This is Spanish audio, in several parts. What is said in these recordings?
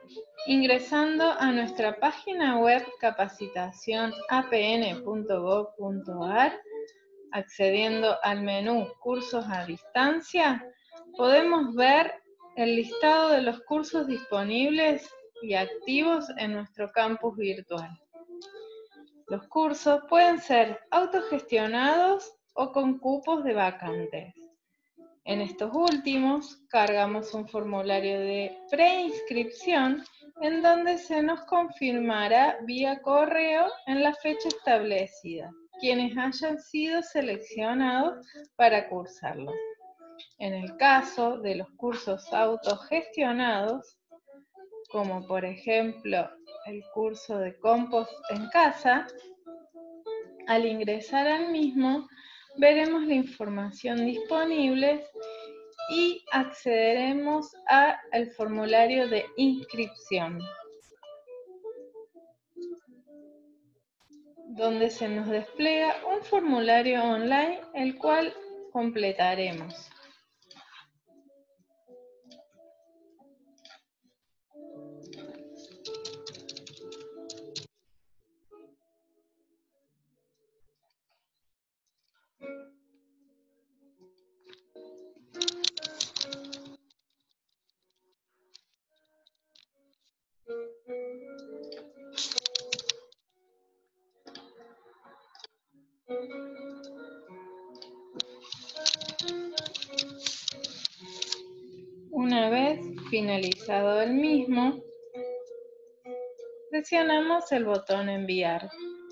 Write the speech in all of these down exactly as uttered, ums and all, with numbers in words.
ingresando a nuestra página web capacitación a p n punto gov punto a r, accediendo al menú Cursos a distancia, podemos ver el listado de los cursos disponibles y activos en nuestro campus virtual. Los cursos pueden ser autogestionados o con cupos de vacantes. En estos últimos, cargamos un formulario de preinscripción en donde se nos confirmará vía correo en la fecha establecida quienes hayan sido seleccionados para cursarlo. En el caso de los cursos autogestionados, como por ejemplo el curso de compost en casa, al ingresar al mismo, veremos la información disponible y accederemos al formulario de inscripción, donde se nos despliega un formulario online, el cual completaremos. Una vez finalizado el mismo, presionamos el botón enviar,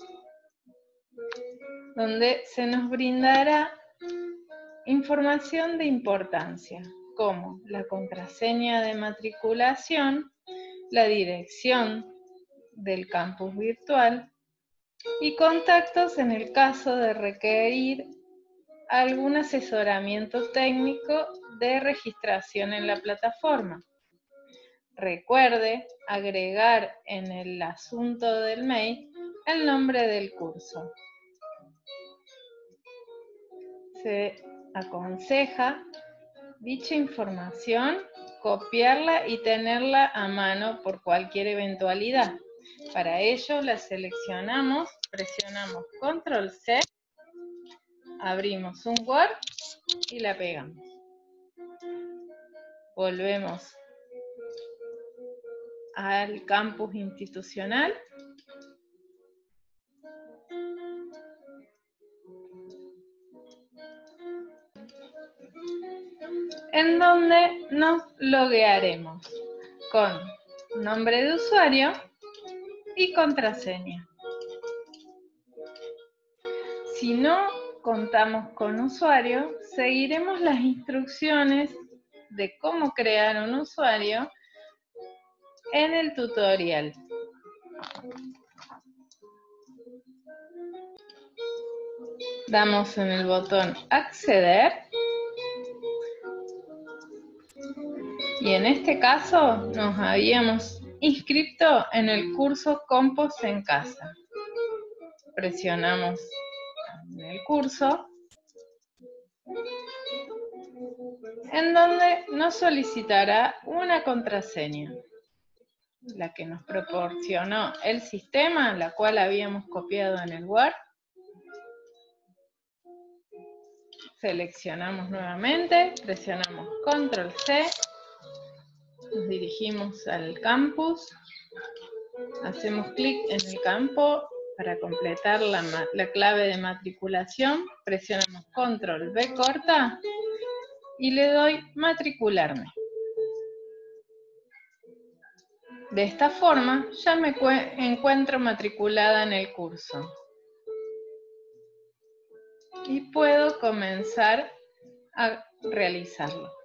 donde se nos brindará información de importancia, como la contraseña de matriculación, la dirección del campus virtual y contactos en el caso de requerir algún asesoramiento técnico de registración en la plataforma. Recuerde agregar en el asunto del mail el nombre del curso. Se aconseja dicha información copiarla y tenerla a mano por cualquier eventualidad. Para ello la seleccionamos, presionamos control ce, abrimos un Word y la pegamos. Volvemos al campus institucional. En donde nos loguearemos con nombre de usuario y contraseña. Si no contamos con usuario, seguiremos las instrucciones de cómo crear un usuario en el tutorial. Damos en el botón acceder. Y en este caso nos habíamos inscrito en el curso Compost en casa. Presionamos en el curso, en donde nos solicitará una contraseña, la que nos proporcionó el sistema, la cual habíamos copiado en el Word. Seleccionamos nuevamente, presionamos control ce, nos dirigimos al campus, hacemos clic en el campo para completar la, la clave de matriculación, presionamos control ve corta y le doy matricularme. De esta forma ya me encuentro matriculada en el curso y puedo comenzar a realizarlo.